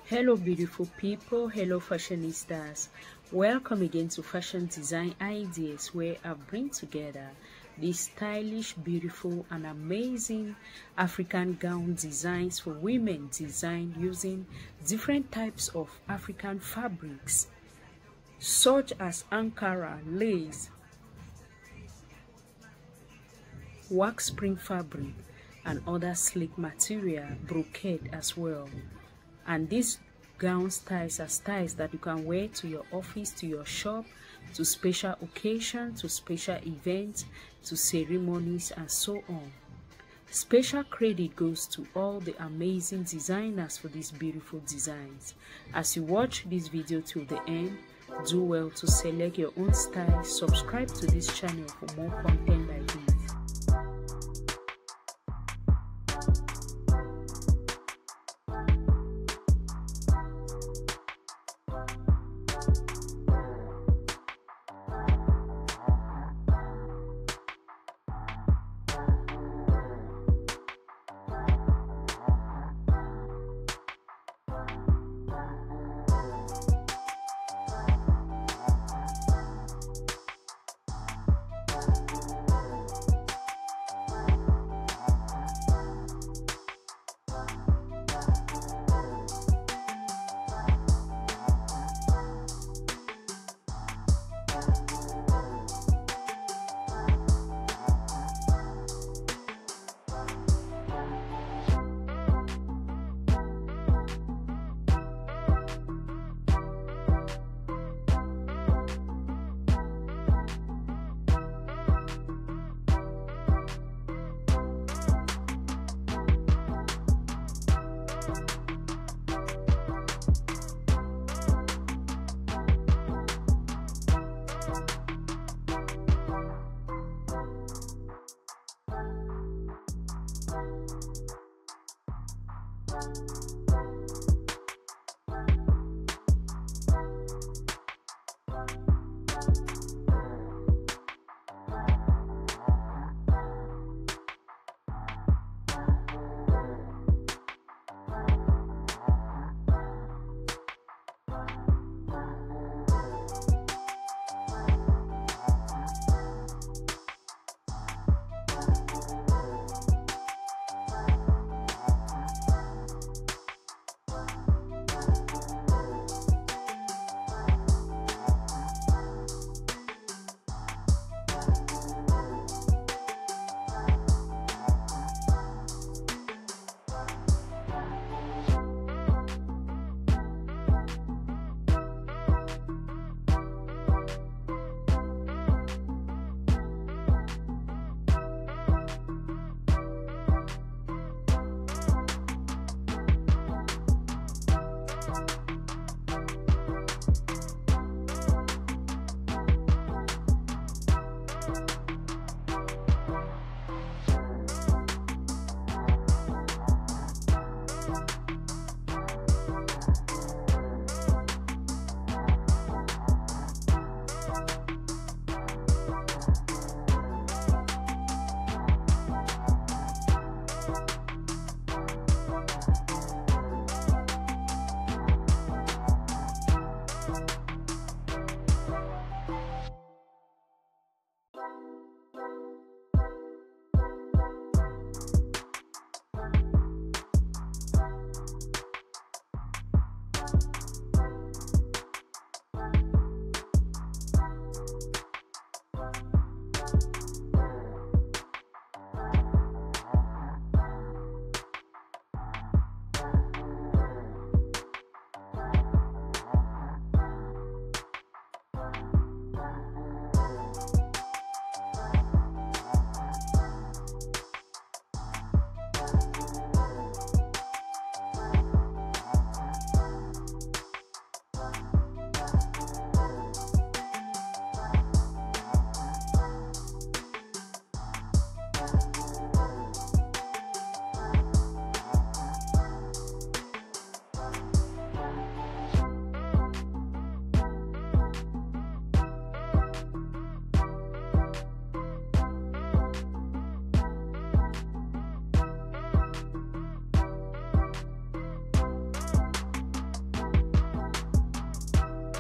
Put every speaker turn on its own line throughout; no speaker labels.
Hello beautiful people, hello fashionistas. Welcome again to Fashion Design Ideas, where I bring together these stylish, beautiful and amazing African gown designs for women, designed using different types of African fabrics such as Ankara, lace, wax spring fabric and other sleek material, brocade as well. And these gown styles are styles that you can wear to your office, to your shop, to special occasions, to special events, to ceremonies and so on. Special credit goes to all the amazing designers for these beautiful designs. As you watch this video till the end, do well to select your own style. Subscribe to this channel for more content like this.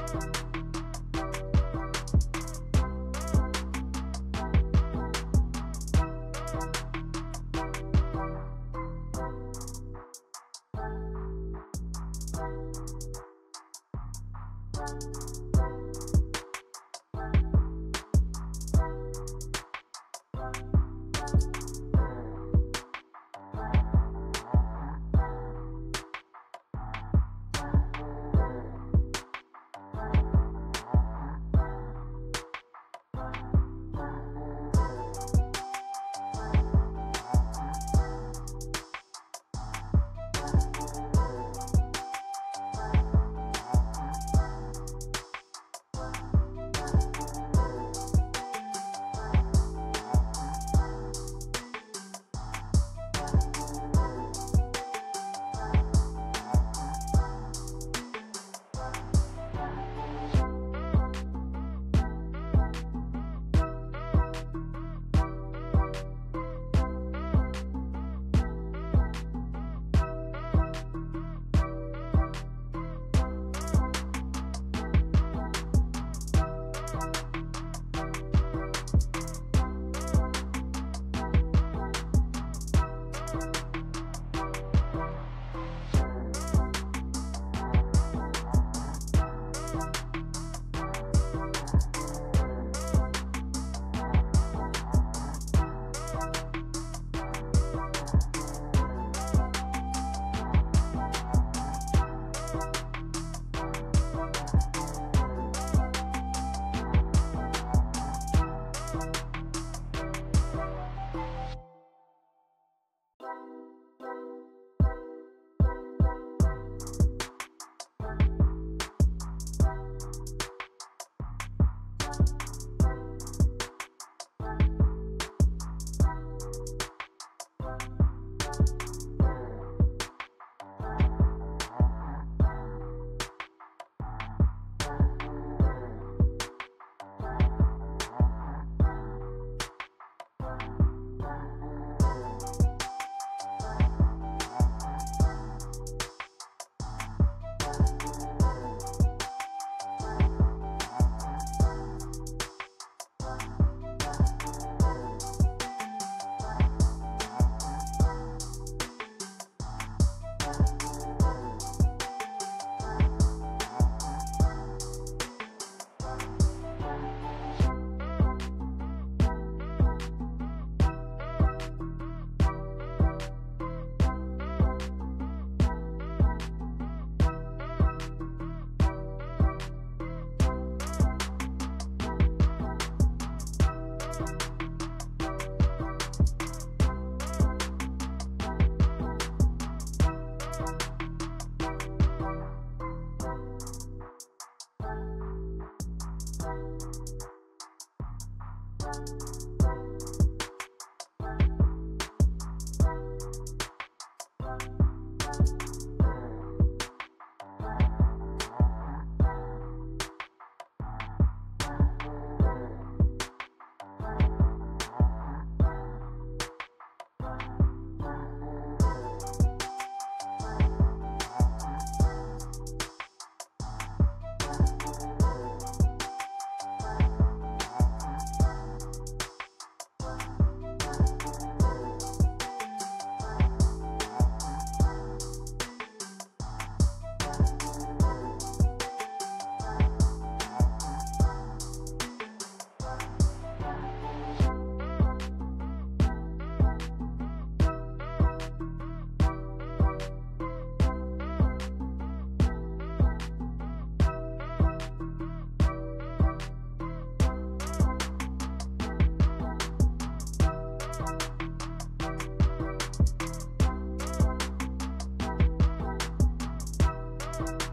Bye. Bye.